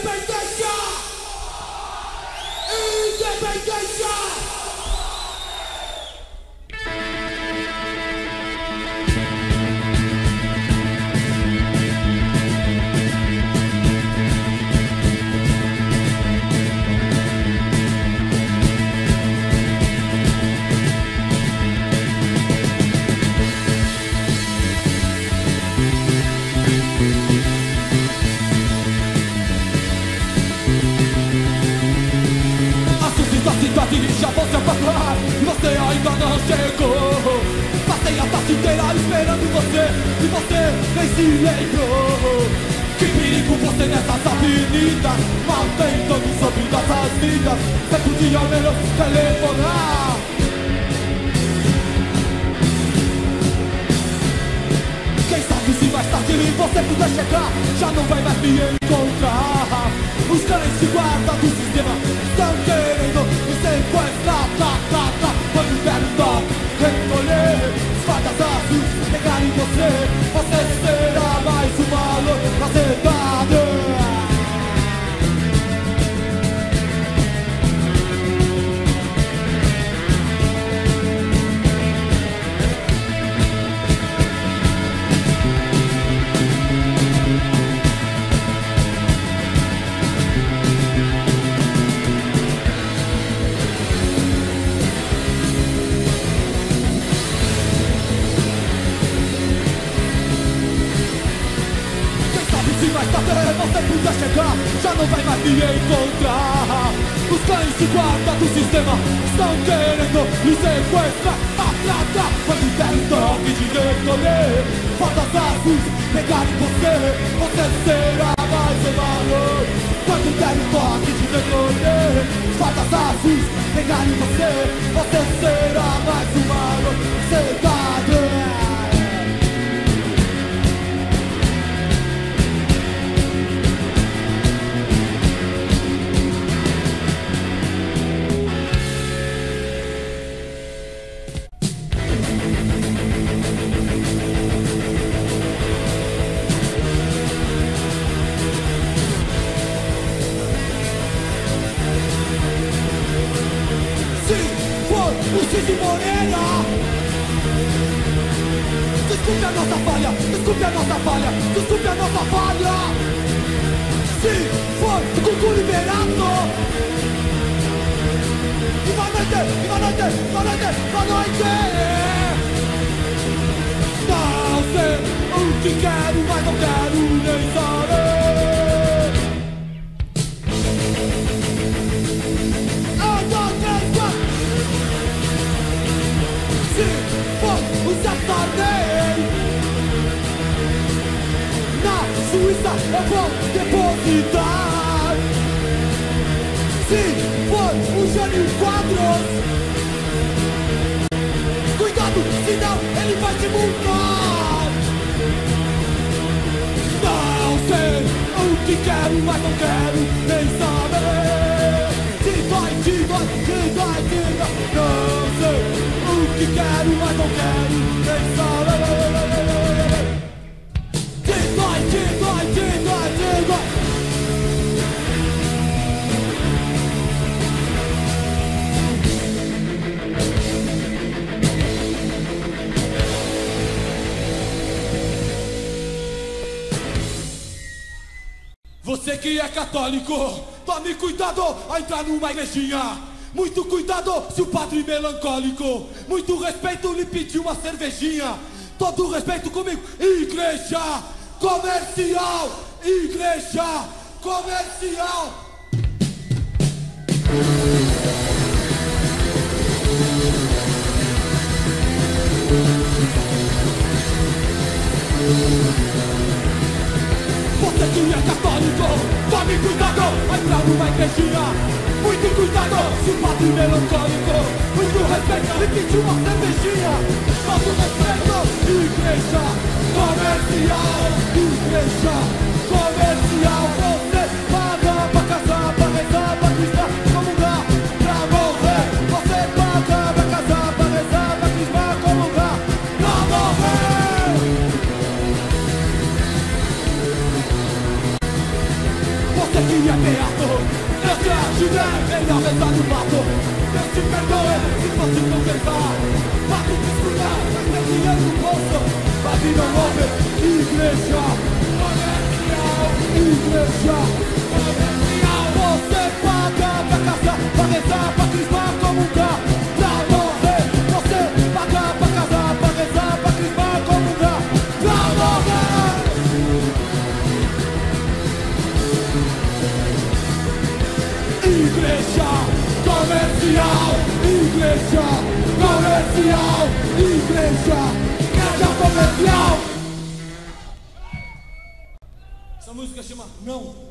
Independência! Independência! Já vou se apagar e você ainda não chegou. Passei a tarde inteira esperando você e você nem se lembrou. Que perigo você nessas avenidas, mal tentando sobre nossas vidas. Você podia ao menos telefonar. Quem sabe se mais tarde você puder chegar, já não vai mais me encontrar. Os cães de guarda do sistema estão querendo me sequestrar. Quando der um toque, recolher espadas azuis, pegar em você, você será mais uma louca cidade. Você puder chegar, já não vai mais me encontrar. Os cães de guarda do sistema estão querendo me sequestrar. Quando der um toque de recolher, rodas azuis pegar em você, você será mais uma louca. Quando der um toque de recolher, rodas azuis pegar em você, você será mais uma louca. Desculpe a nossa falha, desculpe a nossa falha, desculpe a nossa falha. Se foi o Gugu liberado. E boa noite, boa noite, boa noite, boa noite. Não sei o que quero, mas não quero nem saber. Suíça eu vou depositar. Se for o Jânio Quadros, cuidado, senão ele vai te multar. Não sei o que quero, mas não quero nem saber. Te dói, te dói, te dói, te dói. Não sei o que quero, mas não quero nem saber. Você que é católico, tome cuidado a entrar numa igrejinha. Muito cuidado se o padre melancólico, muito respeito lhe pediu uma cervejinha. Todo respeito comigo, igreja comercial, igreja comercial. Você que é católico, tome cuidado a entrar numa igrejinha. Muito cuidado se o padre melancólico, muito respeito lhe pediu uma cervejinha. Todo respeito, igreja comercial, igreja comercial. Você paga pra casar, pra rezar, pra crismar, pra comungar, pra morrer. Você paga pra casar, pra rezar, pra crismar, comungar, pra morrer. você que é beato, eu te ajudei em a mesa do mato. Deus te perdoe se fosse confessar. Mato te escutar, mas tem dinheiro no bolso. Mas não ouve, igreja comercial, igreja comercial. Você paga pra casar, pra rezar, pra crismar, comungar, pra morrer. Você paga pra casar, pra rezar, pra crismar, comungar, pra morrer. Igreja comercial, igreja comercial, igreja comercial. Essa música chama Não.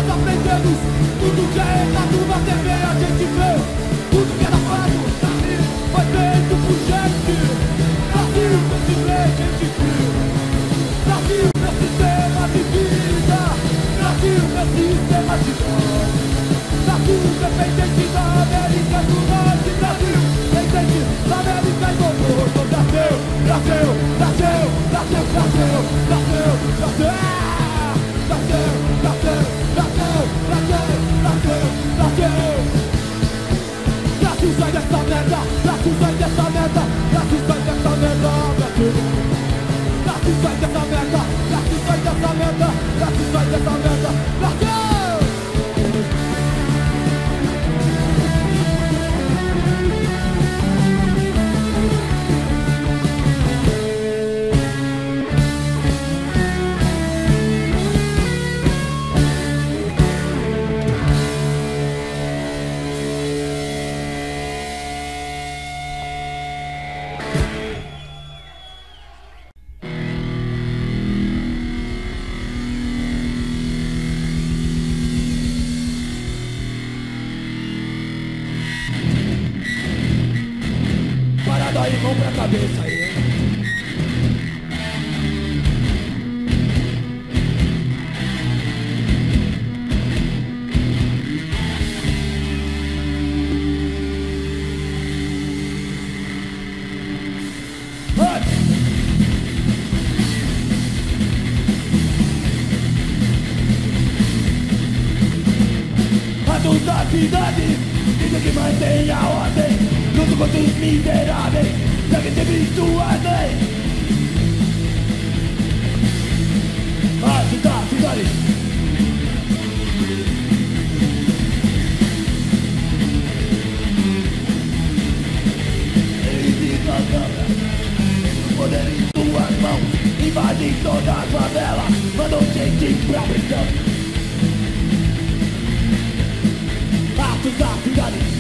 Tudo que é errado na TV a gente vê. Tudo que era fato, tá rindo. dessa merda, Brasil sai dessa merda, Brasil sai dessa merda, Brasil sai dessa merda, Brasil sai dessa merda, Brasil sai dessa merda, Brasil! Aí, mão pra cabeça aí, hein? Ratos da cidade dizem que mantém a ordem junto com os miseráveis, devem ter visto a lei. Ratos da cidade. Eles câmera, poder em suas mãos, invadem toda a favela, mandam gente pra prisão. Ratos da cidade.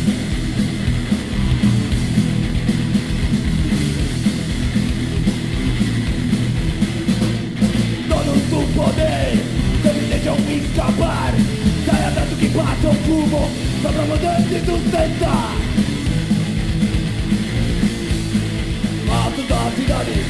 Do poder, sempre deixam escapar. Sai atrás do que bate o fumo, só pra poder se sustentar. Alto da cidade.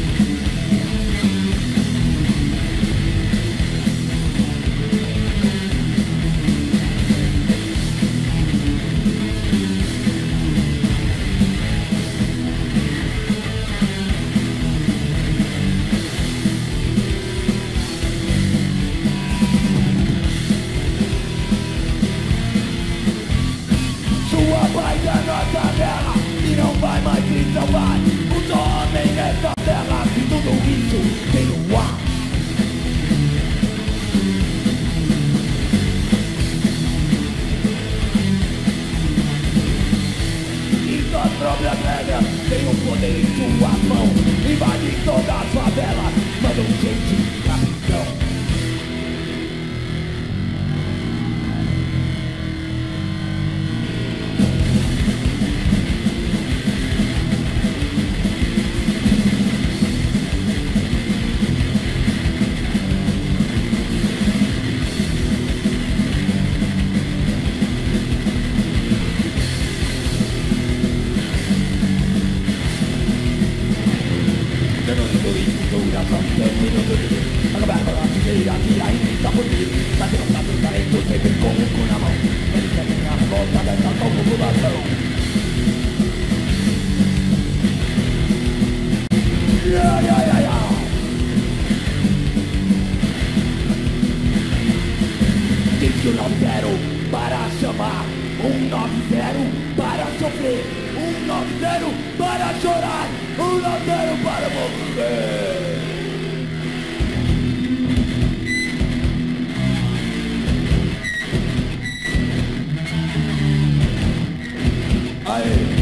Nossa terra e não vai mais se salvar. Os homens nessa terra, se tudo isso tem no ar. E suas próprias regras têm o poder em suas mãos, invadem todas as favelas, mandam gente pra prisão. Acabar com a sujeira que ainda está por vir, mas não dá pro talento sempre com o cu na mão. Eles querem a revolta dessa população. Diz que o 90 para chamar, 190 para sofrer, 190 para chorar, 190 para morrer. Aê!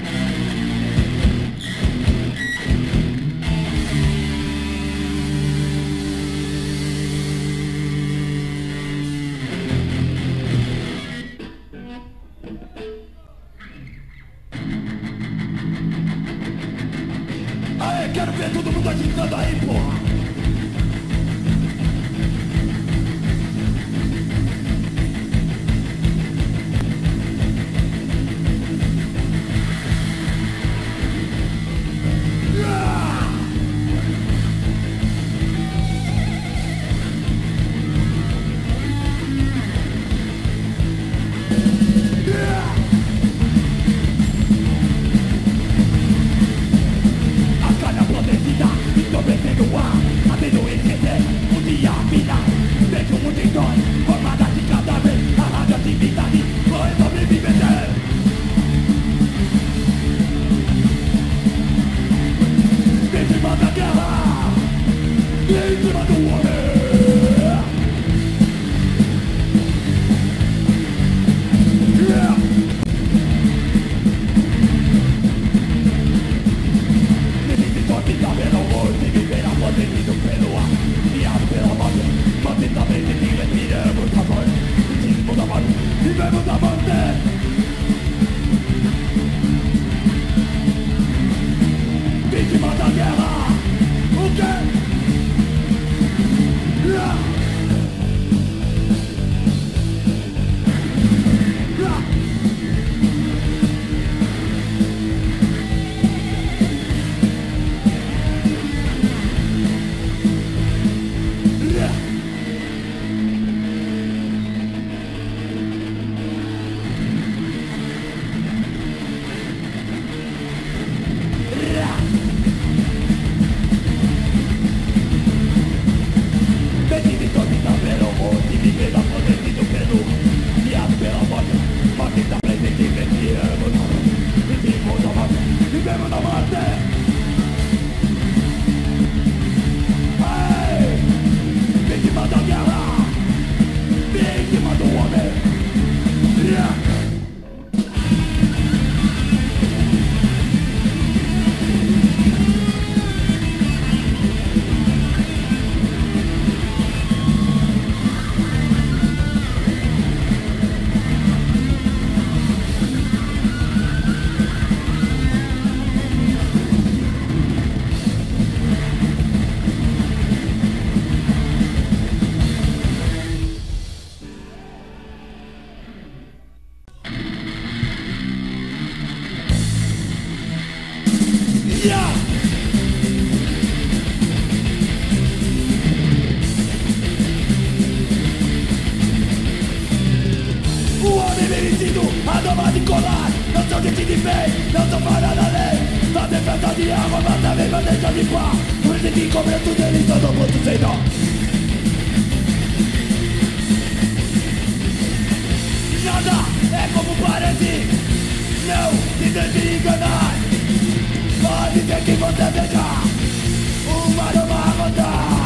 Aê, quero ver todo mundo agitando aí, porra! A calha planejada, entorpecendo o ar. supremo da morte. Hey, vítima da guerra, vítima do homem. Yeah. O homem merecido, a doma de colar. Não sou gente de bem, não sou fora da lei. Fazer festa de água, mas também bandeja de pá. Por isso que começo deles, todo mundo sem nó. Nada é como parece, não se deixe enganar. Pode ser que você veja uma doma rodar.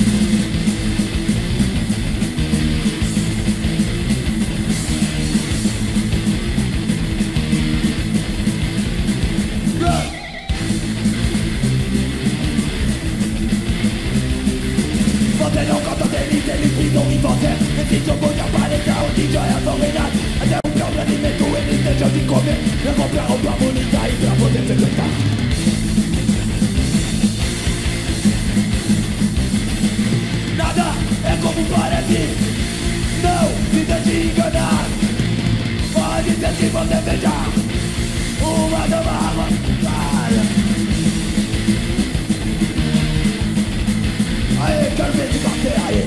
Você não gosta deles, eles ficam em você. Esse jogo de aparelhar, o DJ é dominar. Até o próprio alimento eles deixam de comer. Eu vou pra roupa bonita e pra poder frequentar. Nada é como parece, não se deixe enganar. Pode ser que você veja uma dama avançada. Aê, quero ver se bater aí.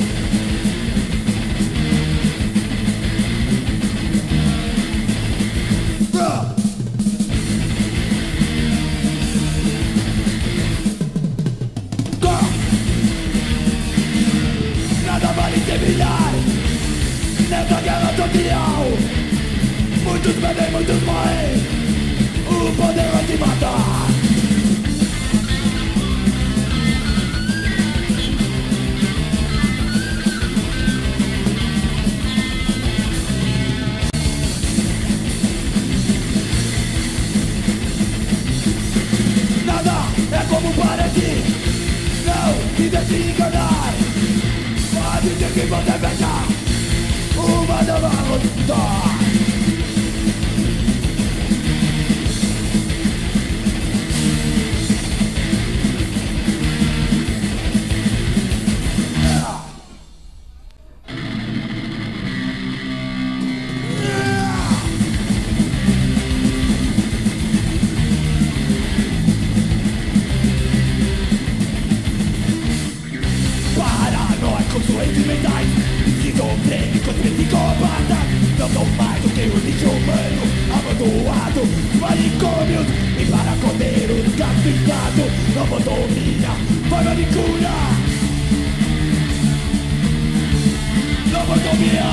Nada vale terminar nessa guerra social. Muitos bebem, muitos morrem. O poder vai te matar. Como parece, não se deixe enganar. Pode ser que você veja uma dama rodar. Doentes mentais, esquizofrênicos, psicopatas. Não são mais do que um lixo humano abandonado, manicômios e paracoteiros castigados. Lobotomia, forma de cura. Lobotomia.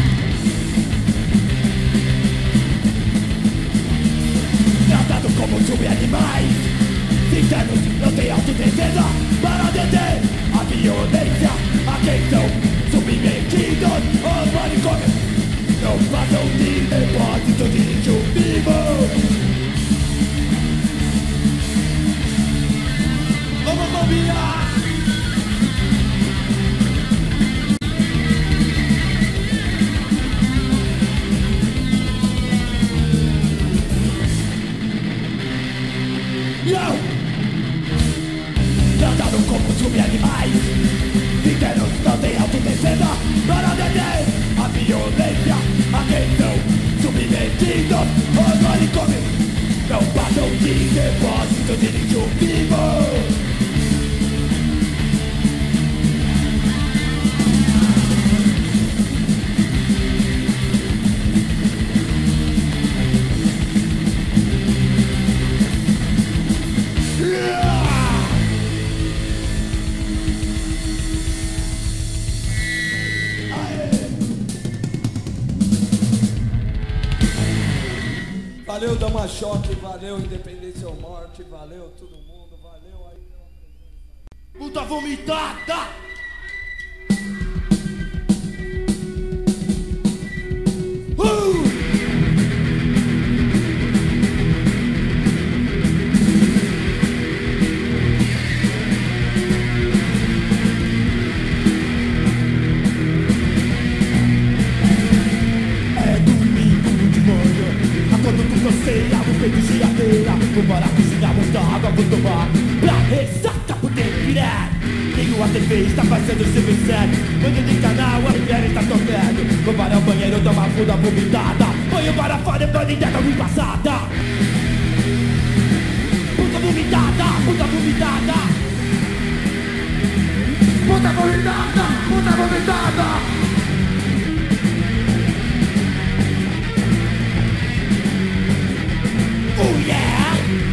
Tratados como sub-animais, internos não têm autodefesa para deter a violência. A quem são submetidos os manicômios, não passam de depósito de lixo vivo. Homofobia. Tratados como sub-animais, internos não têm autodefesa para deter a violência. A quem são submetidos os manicômios, não passam de depósito de lixo vivo. Valeu! Valeu, Dama Choque, valeu, Independência ou Morte, valeu todo mundo, valeu aí. Puta vomitada! Peito de areia, vou para a cozinha, muita água vou tomar pra ressaca poder virar. Ligo a TV, está passando o seu sério. Mando de canal, a Riviera está tocando. Vou para o banheiro, tomar funda vomitada. Banho para fora, banho interna ruim passada. Puta vomitada, puta vomitada. Puta vomitada, puta vomitada. Oh yeah!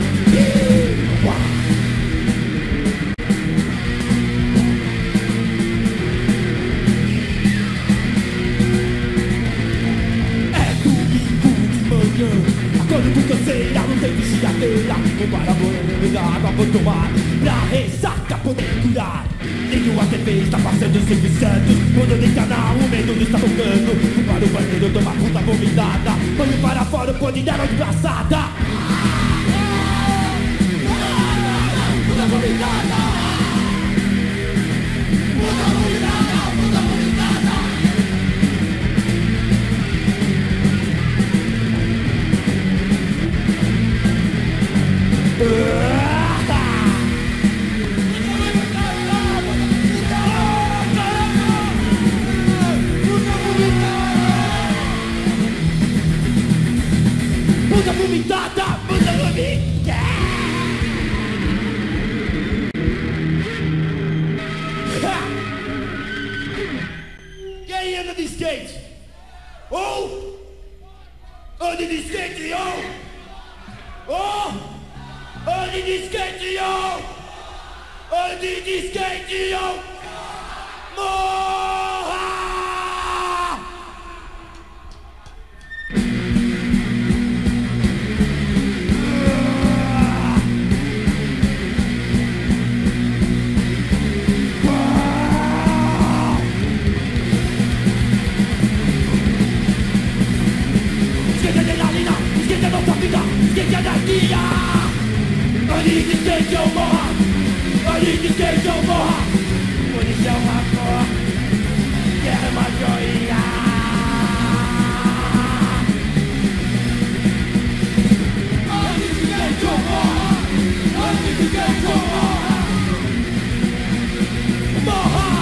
É domingo de manhã, acordo com canseira, não tem vigiadeira. Vou para a banheira da água, vou tomar pra ressaca poder curar. Ligo a TV, está passando o Silvio Santos. Quando de canal, o medo está tocando. Vou para o banheiro, tomar puta vomitada. Banho para fora, o pode dar uma desgraçada. Puta vomitada! Puta vomitada! Puta vomitada! Puta vomitada! Puta vomitada! Quem anda de skate? Oh! Ande de skate, oh! Oh! Ande de skate, oh! Ande de skate, oh! Morra! Esquenta nossa vida, esquenta a anarquia. Ande de skate ou morra. Ande de skate ou morra. Polícia é uma cor, quero uma joia. Ande de skate ou morra. Ande de skate ou morra. Morra.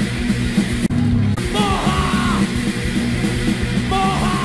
Morra. Morra.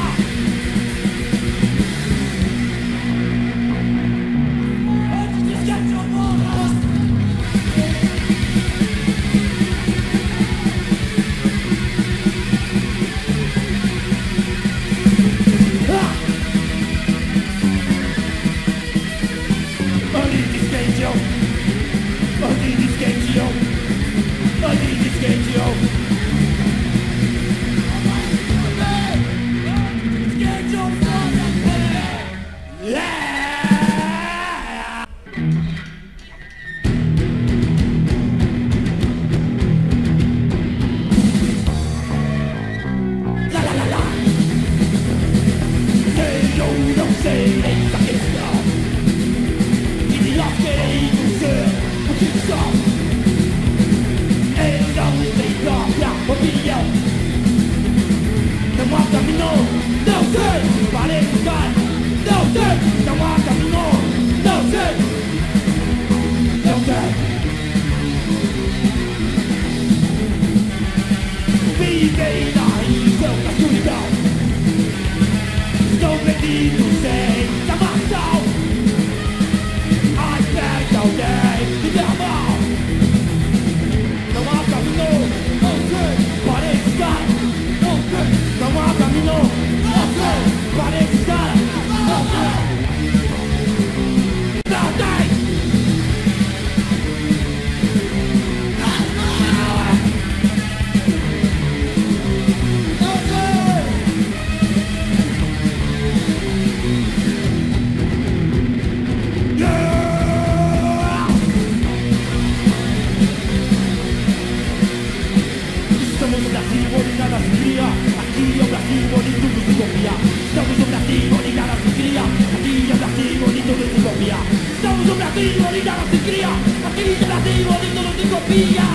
alternativo, l'idea non si crea, ma chi l'alternativo di non si copia.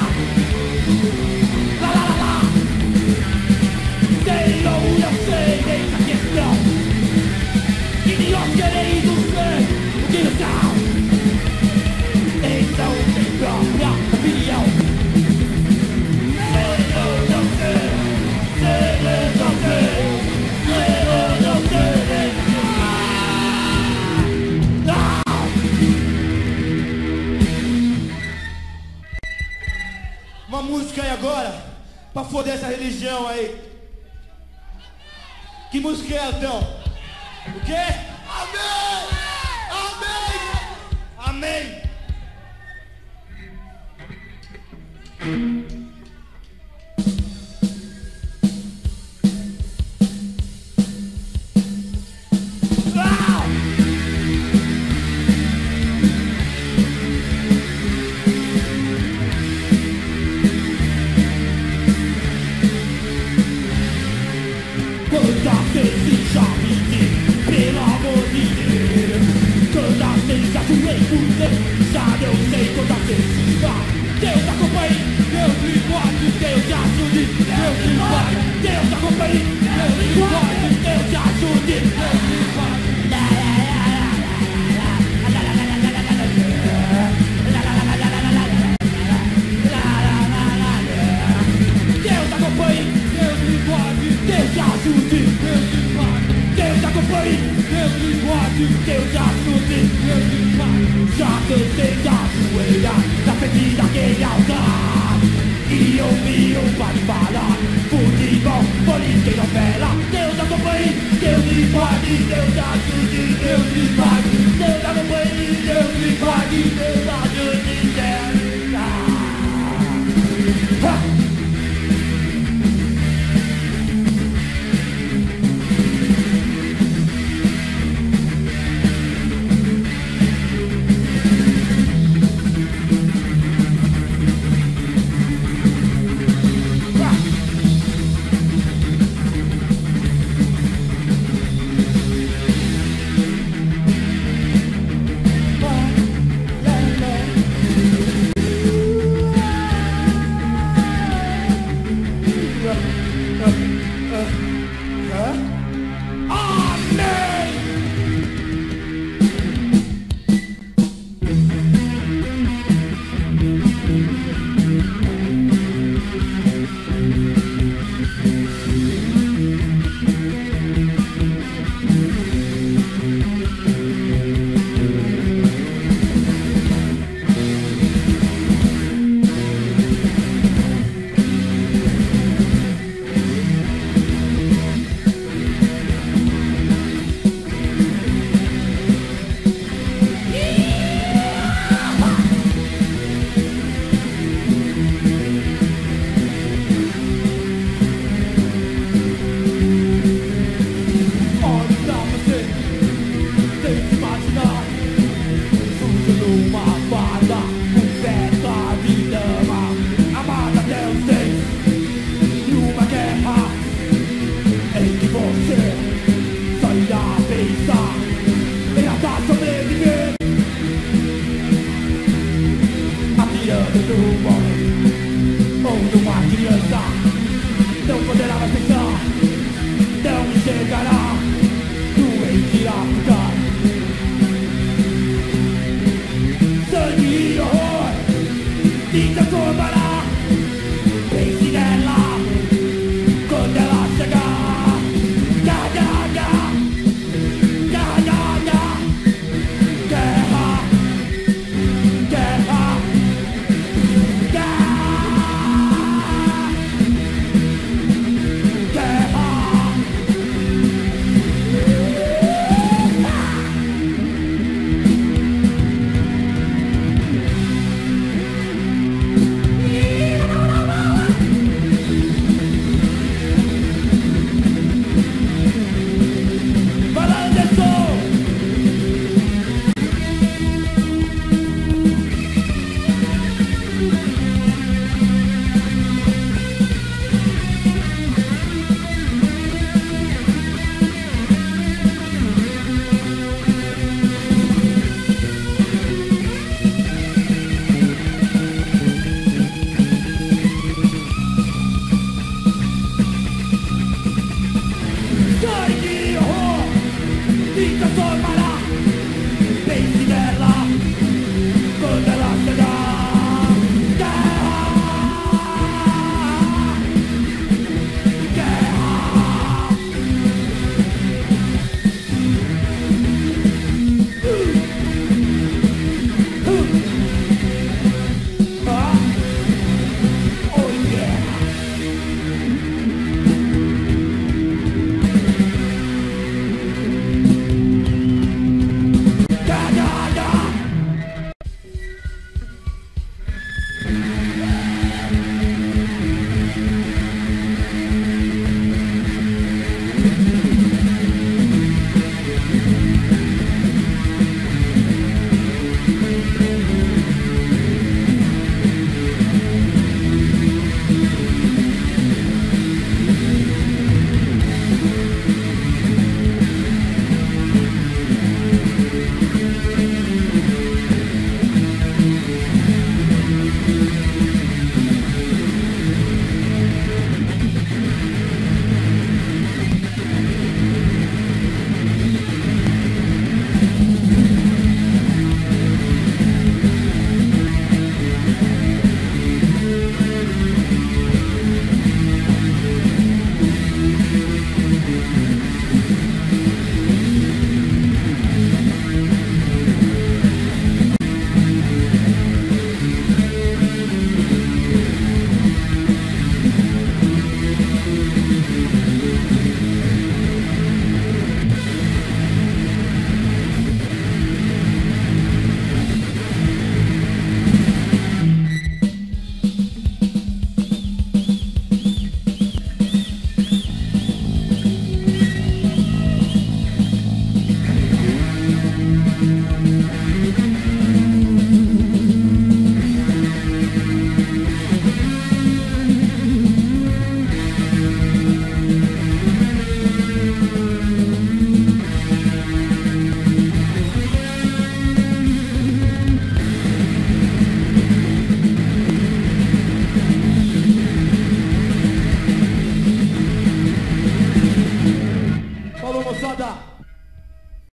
La la la la. Sei lo uno, sei dei sachiesti. Idiot che lei tu sei, chi lo sa. E non sei propria opinione. Sei lo uno, sei lo uno, sei lo uno, sei. Uma música aí agora, pra foder essa religião aí. Que música é, então? O quê? Amém! Amém! Amém! Atirando no